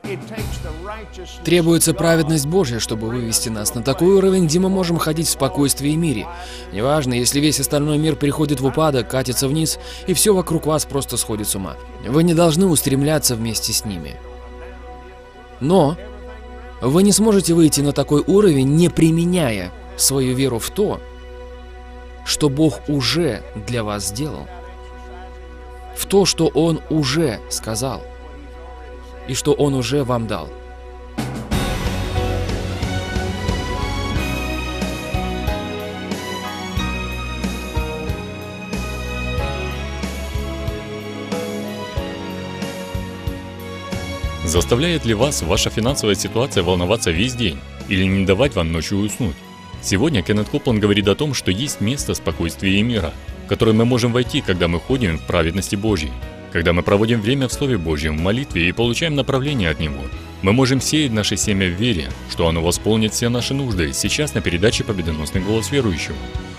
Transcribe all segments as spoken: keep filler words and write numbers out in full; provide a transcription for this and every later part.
Требуется праведность Божья, чтобы вывести нас на такой уровень, где мы можем ходить в спокойствии и мире. Неважно, если весь остальной мир приходит в упадок, катится вниз, и все вокруг вас просто сходит с ума. Вы не должны устремляться вместе с ними. Но вы не сможете выйти на такой уровень, не применяя свою веру в то, что Бог уже для вас сделал, в то, что Он уже сказал, и что Он уже вам дал. Заставляет ли вас ваша финансовая ситуация волноваться весь день или не давать вам ночью уснуть? Сегодня Кеннет Копланд говорит о том, что есть место спокойствия и мира, в которое мы можем войти, когда мы ходим в праведности Божьей, когда мы проводим время в Слове Божьем, в молитве и получаем направление от Него. Мы можем сеять наше семя в вере, что оно восполнит все наши нужды, сейчас на передаче «Победоносный голос верующего».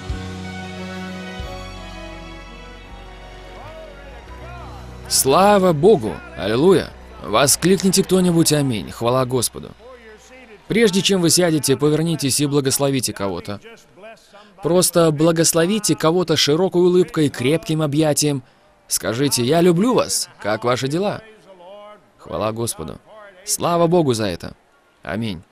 Слава Богу! Аллилуйя! Воскликните кто-нибудь «Аминь». Хвала Господу. Прежде чем вы сядете, повернитесь и благословите кого-то. Просто благословите кого-то широкой улыбкой, крепким объятием. Скажите: «Я люблю вас. Как ваши дела?» Хвала Господу. Слава Богу за это. Аминь.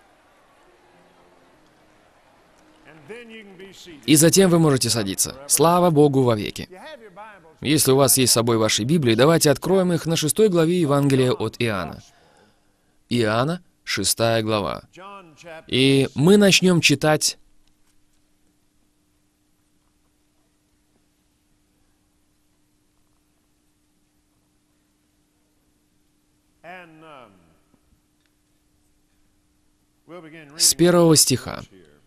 И затем вы можете садиться. Слава Богу вовеки. Если у вас есть с собой ваши Библии, давайте откроем их на шестой главе Евангелия от Иоанна. Иоанна, шестая глава. И мы начнем читать с первого стиха.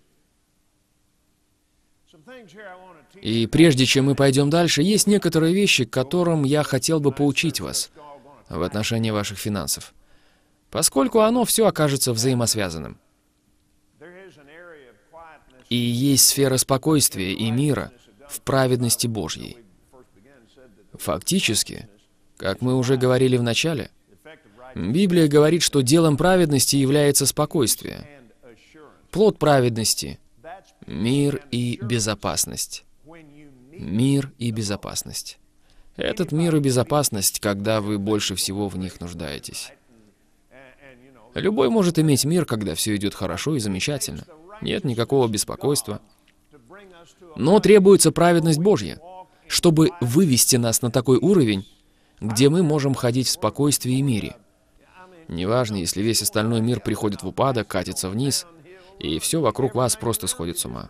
И прежде чем мы пойдем дальше, есть некоторые вещи, которым я хотел бы поучить вас в отношении ваших финансов, поскольку оно все окажется взаимосвязанным. И есть сфера спокойствия и мира в праведности Божьей. Фактически, как мы уже говорили в начале, Библия говорит, что делом праведности является спокойствие. Плод праведности — мир и безопасность. Мир и безопасность. Этот мир и безопасность, когда вы больше всего в них нуждаетесь. Любой может иметь мир, когда все идет хорошо и замечательно. Нет никакого беспокойства. Но требуется праведность Божья, чтобы вывести нас на такой уровень, где мы можем ходить в спокойствии и мире. Неважно, если весь остальной мир приходит в упадок, катится вниз, и все вокруг вас просто сходит с ума.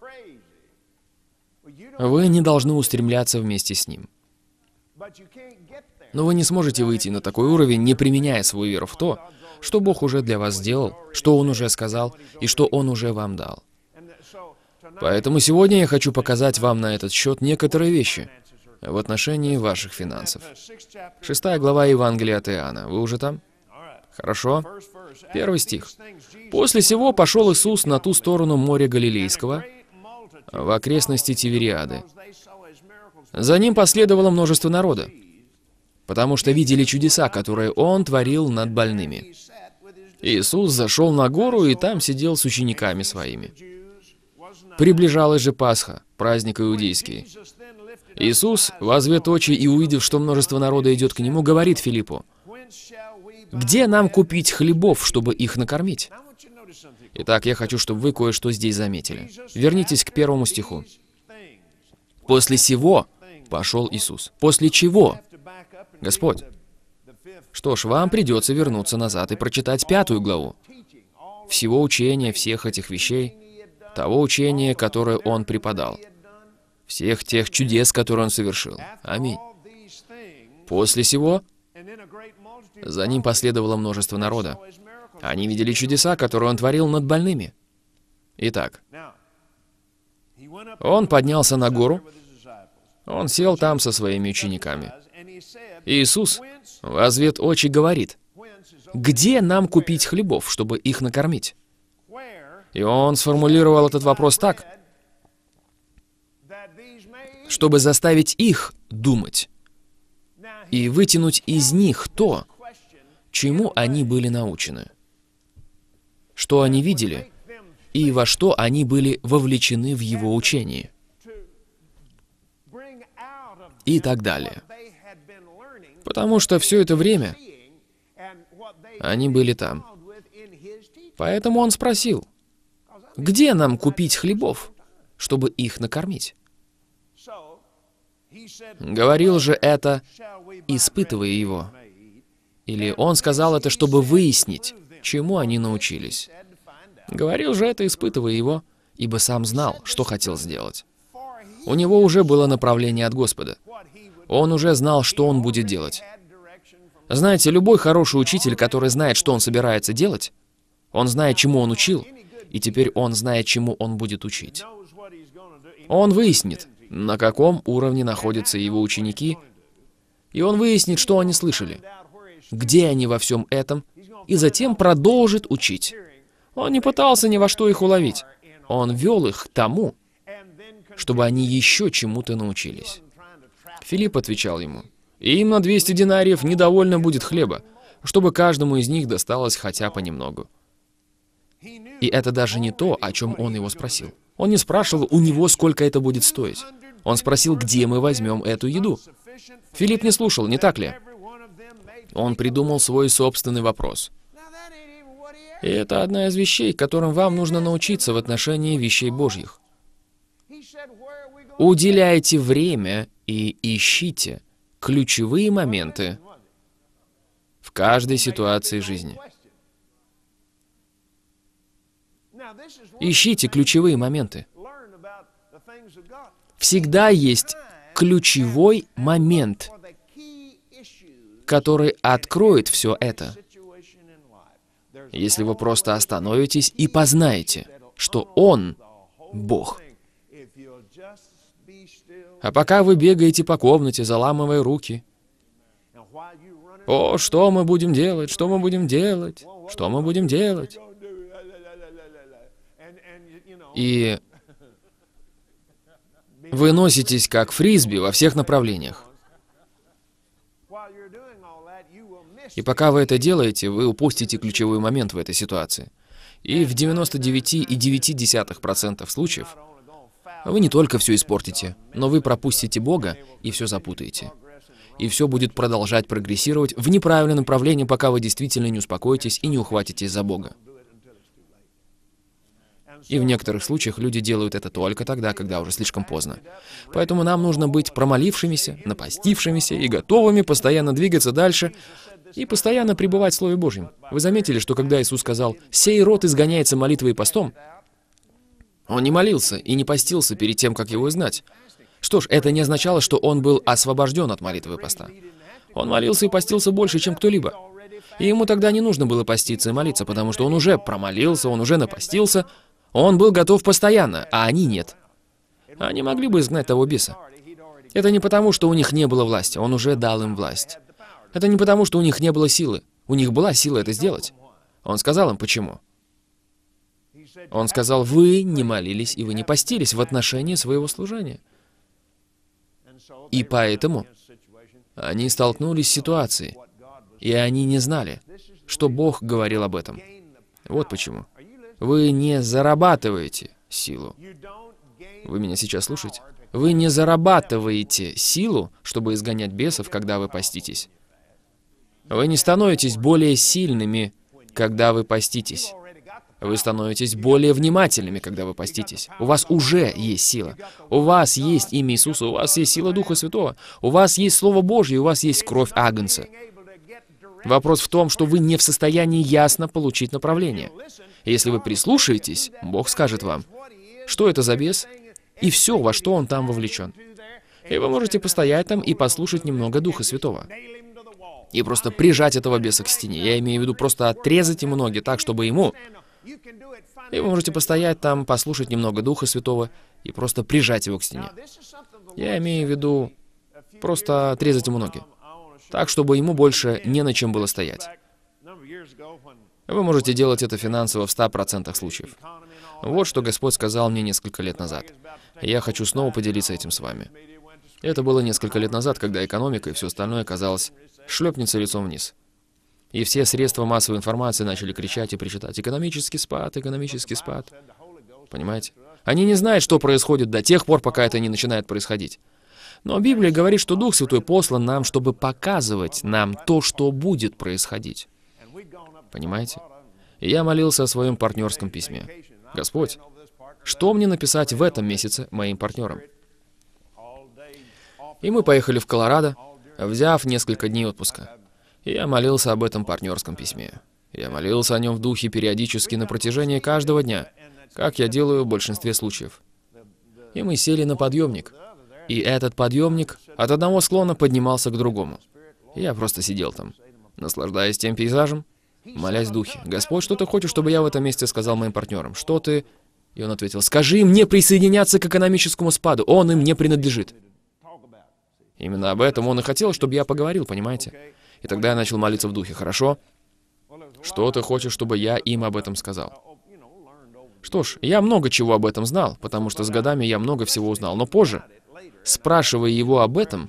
Вы не должны устремляться вместе с ним. Но вы не сможете выйти на такой уровень, не применяя свою веру в то, что Бог уже для вас сделал, что Он уже сказал и что Он уже вам дал. Поэтому сегодня я хочу показать вам на этот счет некоторые вещи в отношении ваших финансов. Шестая глава Евангелия от Иоанна. Вы уже там? Хорошо. Первый стих. «После сего пошел Иисус на ту сторону моря Галилейского, в окрестности Тивериады. За Ним последовало множество народа, потому что видели чудеса, которые Он творил над больными. Иисус зашел на гору и там сидел с учениками Своими. Приближалась же Пасха, праздник иудейский. Иисус, возвед очи и увидев, что множество народа идет к Нему, говорит Филиппу: «Где нам купить хлебов, чтобы их накормить?» Итак, я хочу, чтобы вы кое-что здесь заметили. Вернитесь к первому стиху. «После сего пошел Иисус». После чего? Господь. Что ж, вам придется вернуться назад и прочитать пятую главу. Всего учения, всех этих вещей, того учения, которое Он преподал, всех тех чудес, которые Он совершил. Аминь. После сего за Ним последовало множество народа. Они видели чудеса, которые Он творил над больными. Итак, Он поднялся на гору, Он сел там со Своими учениками. Иисус, возвед очи, говорит: «Где нам купить хлебов, чтобы их накормить?» И Он сформулировал этот вопрос так, чтобы заставить их думать и вытянуть из них то, чему они были научены, что они видели и во что они были вовлечены в его учении, и так далее. Потому что все это время они были там. Поэтому он спросил, где нам купить хлебов, чтобы их накормить? Говорил же это, испытывая его. Или он сказал это, чтобы выяснить, чему они научились. Говорил же это, испытывая его, ибо сам знал, что хотел сделать. У него уже было направление от Господа. Он уже знал, что он будет делать. Знаете, любой хороший учитель, который знает, что он собирается делать, он знает, чему он учил, и теперь он знает, чему он будет учить. Он выяснит, на каком уровне находятся его ученики, и он выяснит, что они слышали, где они во всем этом, и затем продолжит учить. Он не пытался ни во что их уловить. Он вел их к тому, чтобы они еще чему-то научились. Филипп отвечал ему, «Им на двести динариев недовольно будет хлеба, чтобы каждому из них досталось хотя понемногу». И это даже не то, о чем он его спросил. Он не спрашивал у него, сколько это будет стоить. Он спросил, где мы возьмем эту еду. Филипп не слушал, не так ли? Он придумал свой собственный вопрос. И это одна из вещей, которым вам нужно научиться в отношении вещей Божьих. Уделяйте время и ищите ключевые моменты в каждой ситуации жизни. Ищите ключевые моменты. Всегда есть ключевой момент, который откроет все это. Если вы просто остановитесь и познаете, что Он — Бог. А пока вы бегаете по комнате, заламывая руки, «О, что мы будем делать? Что мы будем делать? Что мы будем делать?» И вы носитесь как фрисби во всех направлениях. И пока вы это делаете, вы упустите ключевой момент в этой ситуации. И в девяноста девяти и девяти десятых процентов случаев вы не только все испортите, но вы пропустите Бога и все запутаете. И все будет продолжать прогрессировать в неправильном направлении, пока вы действительно не успокоитесь и не ухватитесь за Бога. И в некоторых случаях люди делают это только тогда, когда уже слишком поздно. Поэтому нам нужно быть промолившимися, напастившимися и готовыми постоянно двигаться дальше и постоянно пребывать в Слове Божьем. Вы заметили, что когда Иисус сказал «Сей род изгоняется молитвой и постом», Он не молился и не постился перед тем, как его изгнать. Что ж, это не означало, что он был освобожден от молитвы и поста. Он молился и постился больше, чем кто-либо. И ему тогда не нужно было поститься и молиться, потому что он уже промолился, он уже напостился, он был готов постоянно, а они нет. Они могли бы изгнать того беса. Это не потому, что у них не было власти, он уже дал им власть. Это не потому, что у них не было силы. У них была сила это сделать. Он сказал им, почему. Он сказал, вы не молились и вы не постились в отношении своего служения. И поэтому они столкнулись с ситуацией, и они не знали, что Бог говорил об этом. Вот почему. Вы не зарабатываете силу. Вы меня сейчас слушаете? Вы не зарабатываете силу, чтобы изгонять бесов, когда вы поститесь. Вы не становитесь более сильными, когда вы поститесь. Вы становитесь более внимательными, когда вы поститесь. У вас уже есть сила. У вас есть имя Иисуса, у вас есть сила Духа Святого, у вас есть Слово Божье, у вас есть кровь Агнца. Вопрос в том, что вы не в состоянии ясно получить направление. Если вы прислушаетесь, Бог скажет вам, что это за бес, и все, во что он там вовлечен. И вы можете постоять там и послушать немного Духа Святого. И просто прижать этого беса к стене. Я имею в виду просто отрезать ему ноги так, чтобы ему... И вы можете постоять там, послушать немного Духа Святого и просто прижать его к стене. Я имею в виду просто отрезать ему ноги. Так, чтобы ему больше не на чем было стоять. Вы можете делать это финансово в ста процентах случаев. Вот что Господь сказал мне несколько лет назад. Я хочу снова поделиться этим с вами. Это было несколько лет назад, когда экономика и все остальное, казалось, шлепнется лицом вниз. И все средства массовой информации начали кричать и причитать: экономический спад, экономический спад. Понимаете? Они не знают, что происходит до тех пор, пока это не начинает происходить. Но Библия говорит, что Дух Святой послан нам, чтобы показывать нам то, что будет происходить. Понимаете? И я молился о своем партнерском письме. Господь, что мне написать в этом месяце моим партнерам? И мы поехали в Колорадо, взяв несколько дней отпуска. И я молился об этом партнерском письме. Я молился о нем в духе периодически на протяжении каждого дня, как я делаю в большинстве случаев. И мы сели на подъемник. И этот подъемник от одного склона поднимался к другому. И я просто сидел там, наслаждаясь тем пейзажем, молясь в духе: «Господь, что ты хочешь, чтобы я в этом месте сказал моим партнерам? Что ты...» И он ответил: «Скажи им не присоединяться к экономическому спаду, он им не принадлежит». Именно об этом он и хотел, чтобы я поговорил, понимаете? И тогда я начал молиться в духе: «Хорошо, что ты хочешь, чтобы я им об этом сказал?» Что ж, я много чего об этом знал, потому что с годами я много всего узнал, но позже, спрашивая его об этом,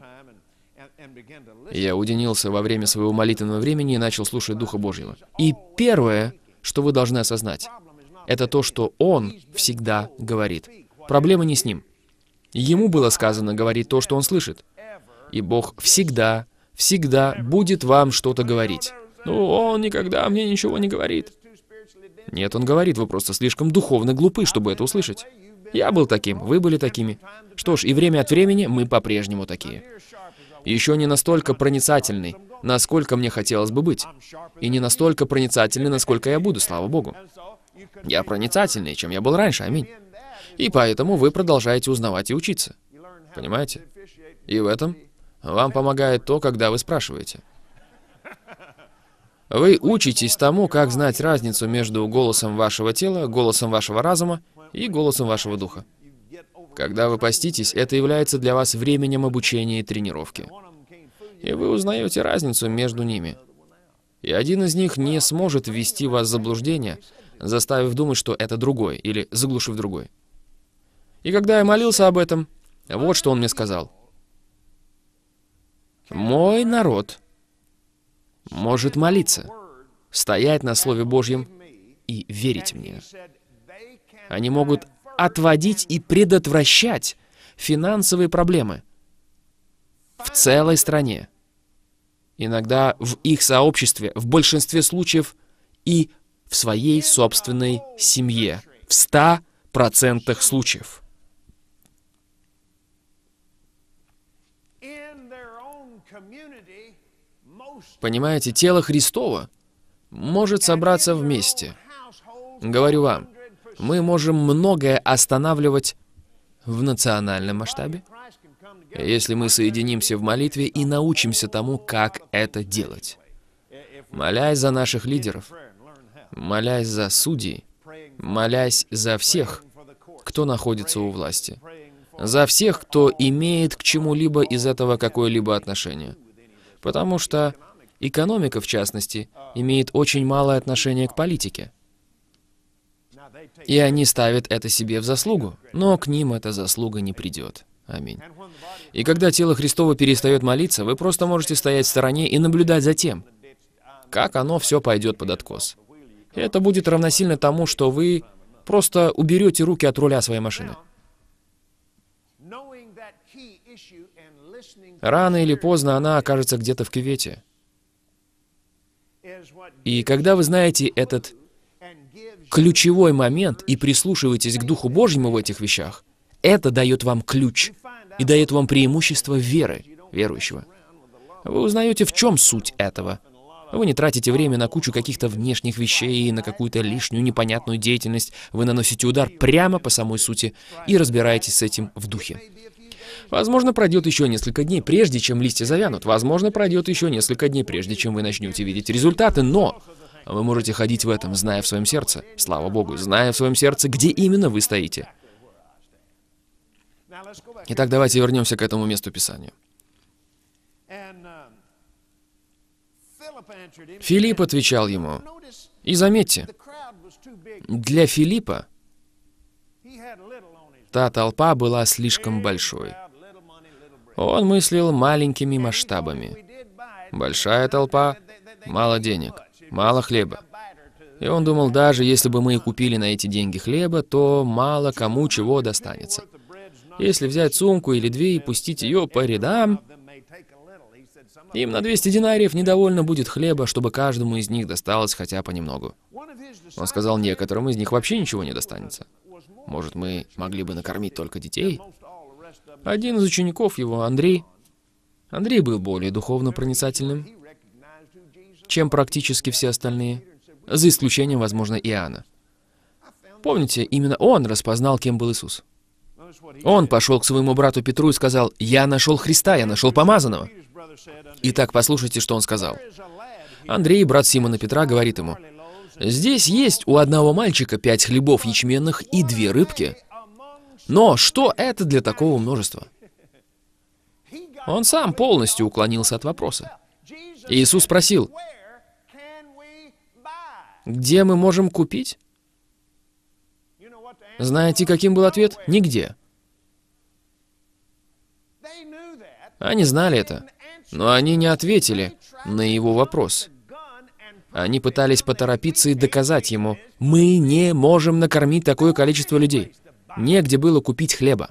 я уединился во время своего молитвенного времени и начал слушать Духа Божьего. И первое, что вы должны осознать, это то, что Он всегда говорит. Проблема не с Ним. Ему было сказано говорить то, что Он слышит. И Бог всегда, всегда будет вам что-то говорить. «Ну, Он никогда мне ничего не говорит». Нет, Он говорит, вы просто слишком духовно глупы, чтобы это услышать. Я был таким, вы были такими. Что ж, и время от времени мы по-прежнему такие. Еще не настолько проницательный, насколько мне хотелось бы быть. И не настолько проницательный, насколько я буду, слава Богу. Я проницательнее, чем я был раньше, аминь. И поэтому вы продолжаете узнавать и учиться. Понимаете? И в этом вам помогает то, когда вы спрашиваете. Вы учитесь тому, как знать разницу между голосом вашего тела, голосом вашего разума и голосом вашего духа. Когда вы поститесь, это является для вас временем обучения и тренировки. И вы узнаете разницу между ними. И один из них не сможет ввести вас в заблуждение, заставив думать, что это другой, или заглушив другой. И когда я молился об этом, вот что он мне сказал. «Мой народ может молиться, стоять на Слове Божьем и верить мне. Они могут отводить и предотвращать финансовые проблемы в целой стране. Иногда в их сообществе, в большинстве случаев и в своей собственной семье, в ста процентах случаев». Понимаете, тело Христово может собраться вместе. Говорю вам, мы можем многое останавливать в национальном масштабе, если мы соединимся в молитве и научимся тому, как это делать. Молясь за наших лидеров, молясь за судей, молясь за всех, кто находится у власти, за всех, кто имеет к чему-либо из этого какое-либо отношение. Потому что экономика, в частности, имеет очень малое отношение к политике. И они ставят это себе в заслугу, но к ним эта заслуга не придет. Аминь. И когда тело Христово перестает молиться, вы просто можете стоять в стороне и наблюдать за тем, как оно все пойдет под откос. И это будет равносильно тому, что вы просто уберете руки от руля своей машины. Рано или поздно она окажется где-то в кювете. И когда вы знаете этот ключевой момент и прислушиваетесь к Духу Божьему в этих вещах, это дает вам ключ и дает вам преимущество веры верующего. Вы узнаете, в чем суть этого. Вы не тратите время на кучу каких-то внешних вещей, на какую-то лишнюю непонятную деятельность. Вы наносите удар прямо по самой сути и разбираетесь с этим в духе. Возможно, пройдет еще несколько дней, прежде чем листья завянут. Возможно, пройдет еще несколько дней, прежде чем вы начнете видеть результаты, но вы можете ходить в этом, зная в своем сердце, слава Богу, зная в своем сердце, где именно вы стоите. Итак, давайте вернемся к этому месту Писания. Филипп отвечал ему, и заметьте, для Филиппа та толпа была слишком большой. Он мыслил маленькими масштабами. Большая толпа Мало денег, мало хлеба. И он думал, даже если бы мы и купили на эти деньги хлеба, то мало кому чего достанется. Если взять сумку или две и пустить ее по рядам, им на двести динариев недовольно будет хлеба, чтобы каждому из них досталось хотя понемногу. Он сказал, некоторым из них вообще ничего не достанется. Может, мы могли бы накормить только детей? Один из учеников его, Андрей, Андрей был более духовно проницательным, чем практически все остальные, за исключением, возможно, Иоанна. Помните, именно он распознал, кем был Иисус. Он пошел к своему брату Петру и сказал, «Я нашел Христа, я нашел помазанного». Итак, послушайте, что он сказал. Андрей, брат Симона Петра, говорит ему, «Здесь есть у одного мальчика пять хлебов ячменных и две рыбки. Но что это для такого множества?» Он сам полностью уклонился от вопроса. Иисус спросил, «Где мы можем купить?» Знаете, каким был ответ? Нигде. Они знали это, но они не ответили на его вопрос. Они пытались поторопиться и доказать ему, «Мы не можем накормить такое количество людей. Негде было купить хлеба».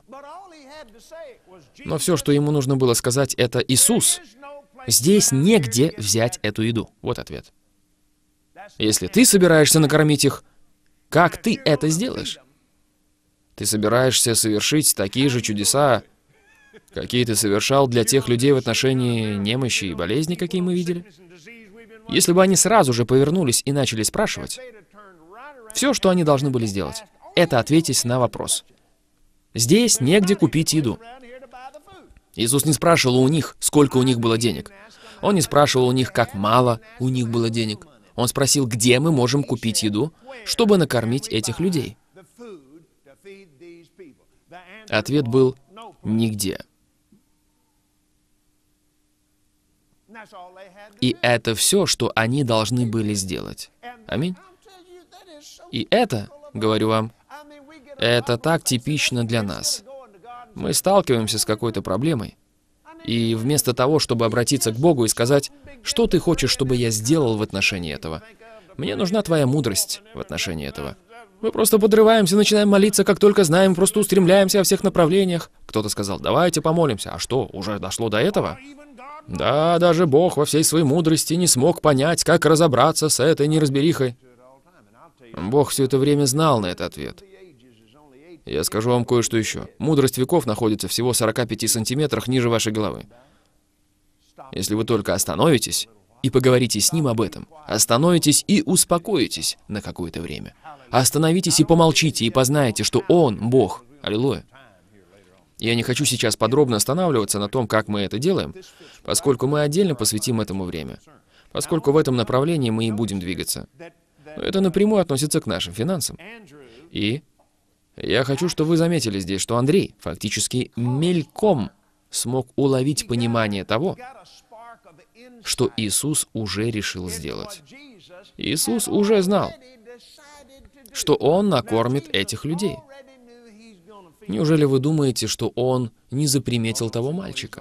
Но все, что ему нужно было сказать, это «Иисус, здесь негде взять эту еду». Вот ответ. Если ты собираешься накормить их, как ты это сделаешь? Ты собираешься совершить такие же чудеса, какие ты совершал для тех людей в отношении немощи и болезни, какие мы видели? Если бы они сразу же повернулись и начали спрашивать, все, что они должны были сделать, это ответить на вопрос. Здесь негде купить еду. Иисус не спрашивал у них, сколько у них было денег. Он не спрашивал у них, как мало у них было денег. Он спросил, где мы можем купить еду, чтобы накормить этих людей. Ответ был «нигде». И это все, что они должны были сделать. Аминь. И это, говорю вам, это так типично для нас. Мы сталкиваемся с какой-то проблемой, и вместо того, чтобы обратиться к Богу и сказать, что ты хочешь, чтобы я сделал в отношении этого, мне нужна твоя мудрость в отношении этого. Мы просто подрываемся, начинаем молиться, как только знаем, просто устремляемся во всех направлениях. Кто-то сказал, давайте помолимся. А что, уже дошло до этого? Да, даже Бог во всей своей мудрости не смог понять, как разобраться с этой неразберихой. Бог все это время знал на этот ответ. Я скажу вам кое-что еще. Мудрость веков находится всего в сорока пяти сантиметрах ниже вашей головы. Если вы только остановитесь и поговорите с Ним об этом, остановитесь и успокоитесь на какое-то время. Остановитесь и помолчите, и познаете, что Он — Бог. Аллилуйя. Я не хочу сейчас подробно останавливаться на том, как мы это делаем, поскольку мы отдельно посвятим этому время, поскольку в этом направлении мы и будем двигаться. Но это напрямую относится к нашим финансам. И я хочу, чтобы вы заметили здесь, что Андрей фактически мельком смог уловить понимание того, что Иисус уже решил сделать. Иисус уже знал, что Он накормит этих людей. Неужели вы думаете, что Он не заприметил того мальчика?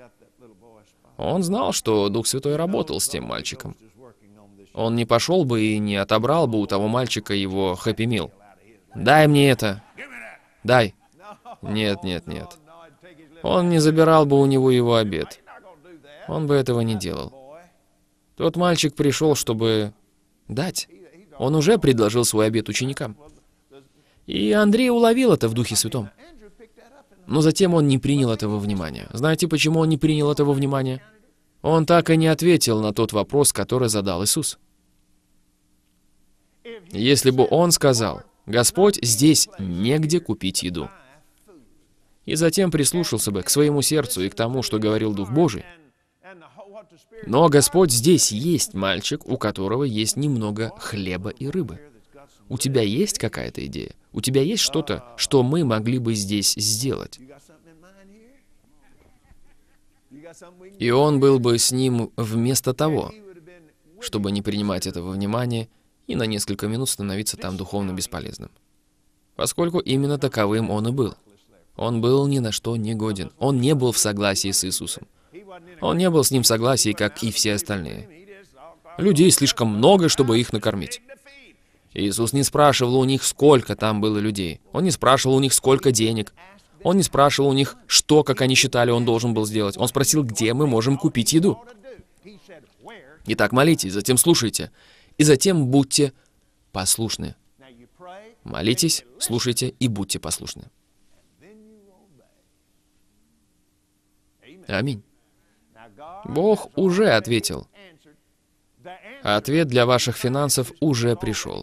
Он знал, что Дух Святой работал с тем мальчиком. Он не пошел бы и не отобрал бы у того мальчика его хэппи мил. «Дай мне это! Дай!» Нет, нет, нет. Он не забирал бы у него его обед. Он бы этого не делал. Тот мальчик пришел, чтобы дать. Он уже предложил свой обед ученикам. И Андрей уловил это в Духе Святом. Но затем он не принял этого внимания. Знаете, почему он не принял этого внимания? Он так и не ответил на тот вопрос, который задал Иисус. Если бы он сказал, «Господь, здесь негде купить еду», и затем прислушался бы к своему сердцу и к тому, что говорил Дух Божий, «Но, Господь, здесь есть мальчик, у которого есть немного хлеба и рыбы. У тебя есть какая-то идея? У тебя есть что-то, что мы могли бы здесь сделать?» И он был бы с ним вместо того, чтобы не принимать этого внимания и на несколько минут становиться там духовно бесполезным. Поскольку именно таковым он и был. Он был ни на что не годен. Он не был в согласии с Иисусом. Он не был с Ним в согласии, как и все остальные. Людей слишком много, чтобы их накормить. Иисус не спрашивал у них, сколько там было людей. Он не спрашивал у них, сколько денег. Он не спрашивал у них, что, как они считали, он должен был сделать. Он спросил, где мы можем купить еду. Итак, молитесь, затем слушайте, и затем будьте послушны. Молитесь, слушайте и будьте послушны. Аминь. Бог уже ответил. Ответ для ваших финансов уже пришел.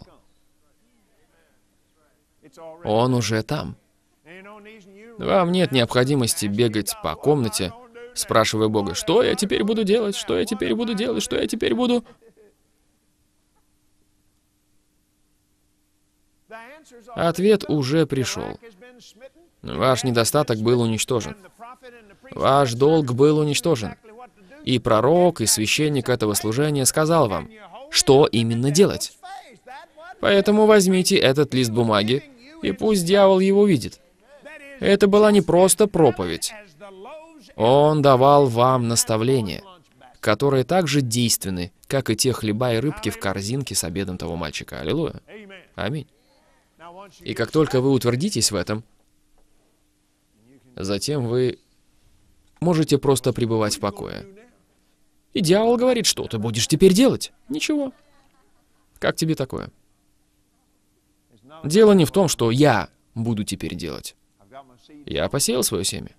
Он уже там. Вам нет необходимости бегать по комнате, спрашивая Бога, что я теперь буду делать, что я теперь буду делать, что я теперь буду... Ответ уже пришел. Ваш недостаток был уничтожен. Ваш долг был уничтожен. И пророк, и священник этого служения сказал вам, что именно делать. Поэтому возьмите этот лист бумаги, и пусть дьявол его видит. Это была не просто проповедь. Он давал вам наставления, которые так же действенны, как и те хлеба и рыбки в корзинке с обедом того мальчика. Аллилуйя. Аминь. И как только вы утвердитесь в этом, затем вы можете просто пребывать в покое. И дьявол говорит, что ты будешь теперь делать? Ничего. Как тебе такое? Дело не в том, что я буду теперь делать. Я посеял свое семя.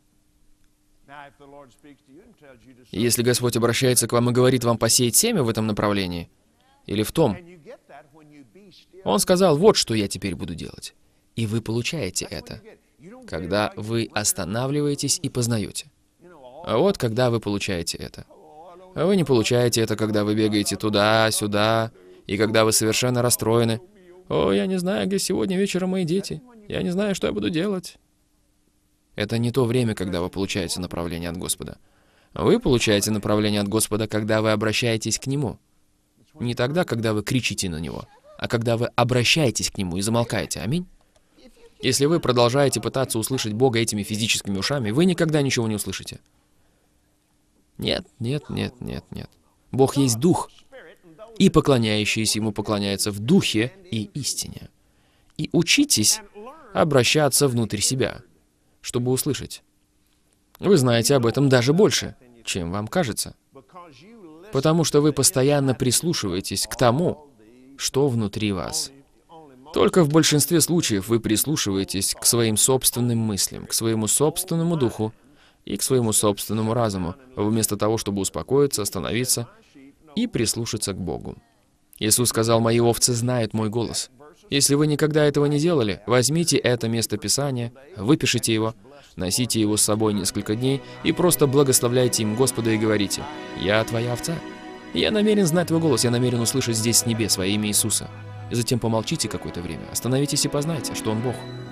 И если Господь обращается к вам и говорит вам посеять семя в этом направлении, или в том, Он сказал, вот что я теперь буду делать. И вы получаете это, когда вы останавливаетесь и познаете. А вот когда вы получаете это. А вы не получаете это, когда вы бегаете туда-сюда, и когда вы совершенно расстроены. «О, я не знаю, где сегодня вечером мои дети. Я не знаю, что я буду делать». Это не то время, когда вы получаете направление от Господа. Вы получаете направление от Господа, когда вы обращаетесь к Нему. Не тогда, когда вы кричите на Него, а когда вы обращаетесь к Нему и замолкаете. Аминь. Если вы продолжаете пытаться услышать Бога этими физическими ушами, вы никогда ничего не услышите. Нет, нет, нет, нет, нет. Бог есть Дух, и поклоняющиеся Ему поклоняются в Духе и истине. И учитесь обращаться внутрь себя, чтобы услышать. Вы знаете об этом даже больше, чем вам кажется, потому что вы постоянно прислушиваетесь к тому, что внутри вас. Только в большинстве случаев вы прислушиваетесь к своим собственным мыслям, к своему собственному духу и к своему собственному разуму, вместо того, чтобы успокоиться, остановиться и прислушаться к Богу. Иисус сказал, «Мои овцы знают мой голос». Если вы никогда этого не делали, возьмите это место Писания, выпишите его, носите его с собой несколько дней и просто благословляйте им Господа и говорите, «Я твоя овца. Я намерен знать твой голос, я намерен услышать здесь с небес во имя Иисуса». И затем помолчите какое-то время, остановитесь и познайте, что Он Бог.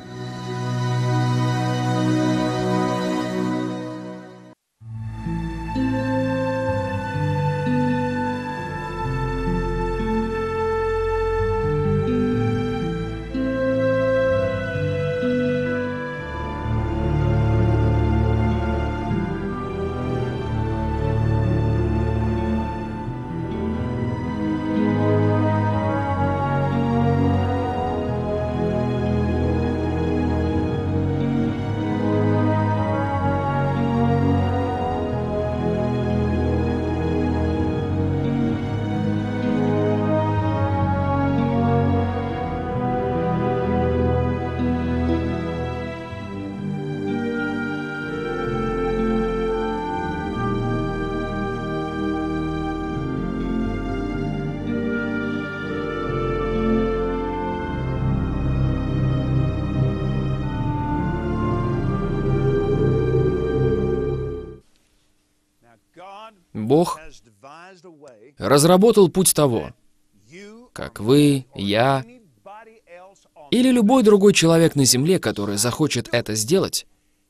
Бог разработал путь того, как вы, я или любой другой человек на земле, который захочет это сделать,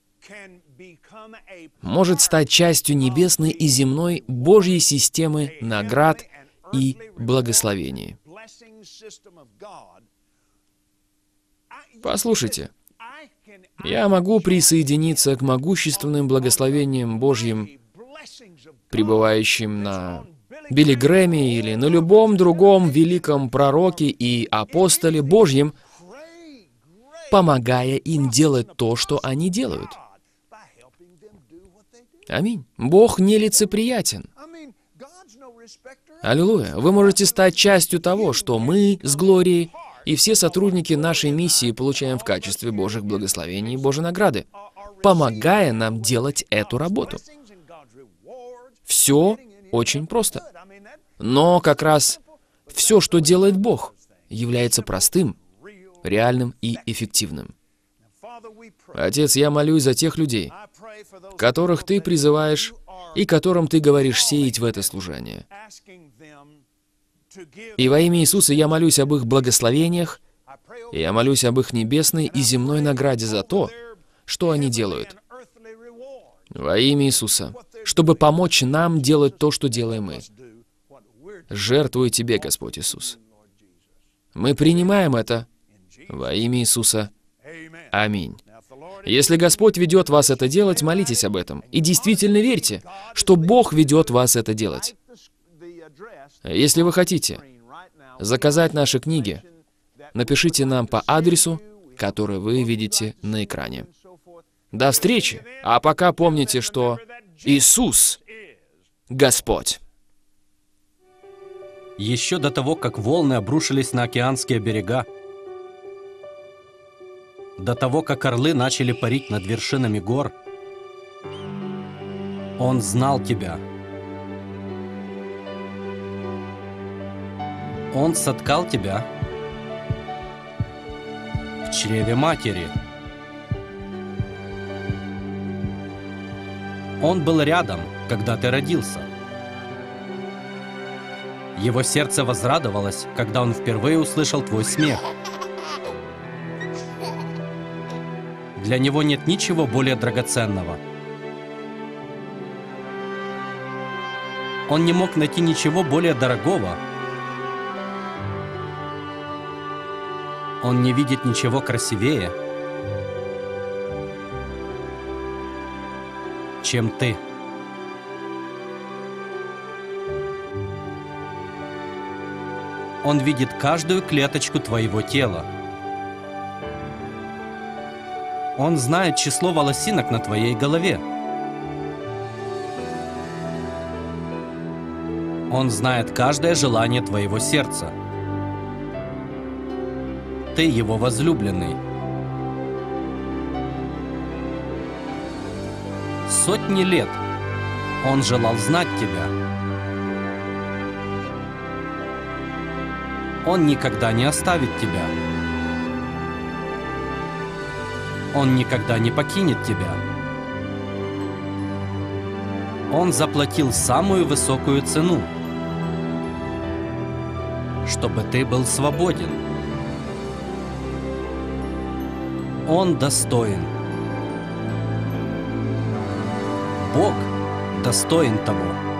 может стать частью небесной и земной Божьей системы наград и благословений. Послушайте, я могу присоединиться к могущественным благословениям Божьим, пребывающим на Билли Грэмми или на любом другом великом пророке и апостоле Божьем, помогая им делать то, что они делают. Аминь. Бог нелицеприятен. Аллилуйя. Вы можете стать частью того, что мы с Глорией и все сотрудники нашей миссии получаем в качестве Божьих благословений и Божьей награды, помогая нам делать эту работу. Все очень просто. Но как раз все, что делает Бог, является простым, реальным и эффективным. Отец, я молюсь за тех людей, которых Ты призываешь и которым Ты говоришь сеять в это служение. И во имя Иисуса я молюсь об их благословениях, и я молюсь об их небесной и земной награде за то, что они делают. Во имя Иисуса, чтобы помочь нам делать то, что делаем мы. Жертвую Тебе, Господь Иисус. Мы принимаем это во имя Иисуса. Аминь. Если Господь ведет вас это делать, молитесь об этом. И действительно верьте, что Бог ведет вас это делать. Если вы хотите заказать наши книги, напишите нам по адресу, который вы видите на экране. До встречи! А пока помните, что Иисус — Господь. Еще до того, как волны обрушились на океанские берега, до того, как орлы начали парить над вершинами гор, Он знал тебя. Он соткал тебя в чреве матери. Он был рядом, когда ты родился. Его сердце возрадовалось, когда он впервые услышал твой смех. Для него нет ничего более драгоценного. Он не мог найти ничего более дорогого. Он не видит ничего красивее, чем ты. Он видит каждую клеточку твоего тела. Он знает число волосинок на твоей голове. Он знает каждое желание твоего сердца. Ты его возлюбленный. Сотни лет он желал знать тебя. Он никогда не оставит тебя. Он никогда не покинет тебя. Он заплатил самую высокую цену, чтобы ты был свободен. Он достоин. Бог достоин того.